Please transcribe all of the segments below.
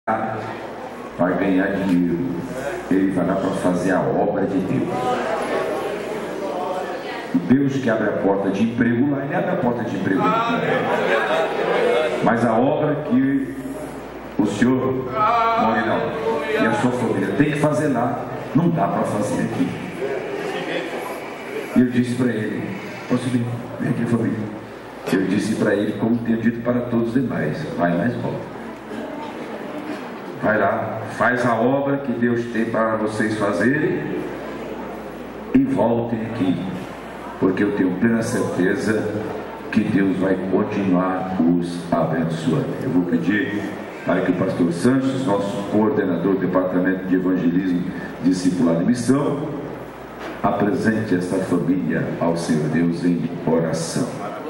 vai ganhar dinheiro, ele vai lá para fazer a obra de Deus. Deus que abre a porta de emprego lá, ele abre a porta de emprego também. Mas a obra que o senhor Morinão e a sua família tem que fazer lá, não dá para fazer aqui. E eu disse para ele: posso vir? Vem aqui, família. Eu disse para ele, como tenho dito para todos os demais: vai mais volta. Vai lá, faz a obra que Deus tem para vocês fazerem e voltem aqui, porque eu tenho plena certeza que Deus vai continuar os abençoando. Eu vou pedir para que o pastor Sanches, nosso coordenador do Departamento de Evangelismo, Discipulado e Missão, apresente esta família ao Senhor Deus em oração.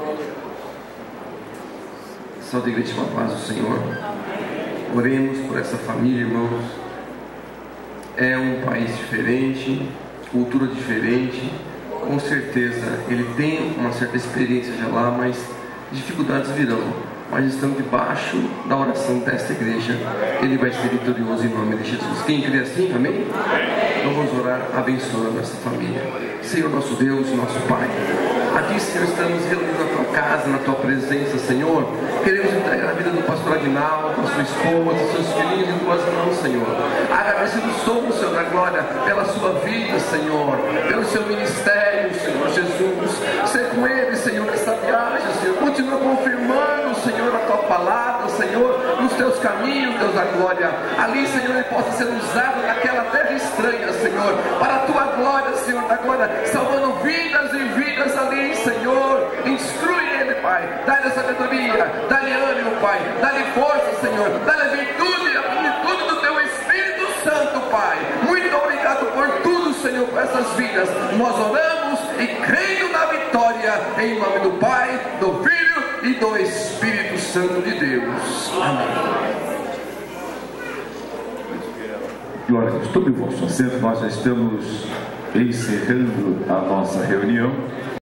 Salve a igreja, com a paz do Senhor. Oremos por essa família, irmãos. É um país diferente, cultura diferente. Com certeza ele tem uma certa experiência já lá, mas dificuldades virão. Mas estamos debaixo da oração desta igreja. Ele vai ser vitorioso em nome de Jesus. Quem crê assim, amém? Então vamos orar abençoando essa família. Senhor nosso Deus, nosso Pai, aqui, Senhor, estamos reunidos na Tua casa, na Tua presença, Senhor. Queremos entregar a vida do pastor Aguinaldo, a sua esposa, seus filhinhos em Tuas mãos, Senhor. Agradecidos somos, Senhor da glória, pela sua vida, Senhor, pelo seu ministério, Senhor Jesus. Ser com ele, Senhor, nessa viagem, Senhor. Continua confirmando, Senhor, a Tua palavra, Senhor, nos Teus caminhos, Deus da glória. Ali, Senhor, ele possa ser usado naquela terra estranha, Senhor, para a Tua glória, Senhor da glória, salvando vidas e vidas ali, Senhor. Instrui ele, Pai. Dá-lhe sabedoria, dá-lhe ânimo, Pai. Dá-lhe força, Senhor. Dá-lhe virtude, a plenitude do Teu Espírito Santo, Pai. Muito obrigado por tudo, Senhor, por essas vidas. Nós oramos e crendo na vitória, em nome do Pai, do Filho e do Espírito Santo de Deus. Amém. Glória a Deus. Tome o vosso assento, nós já estamos encerrando a nossa reunião.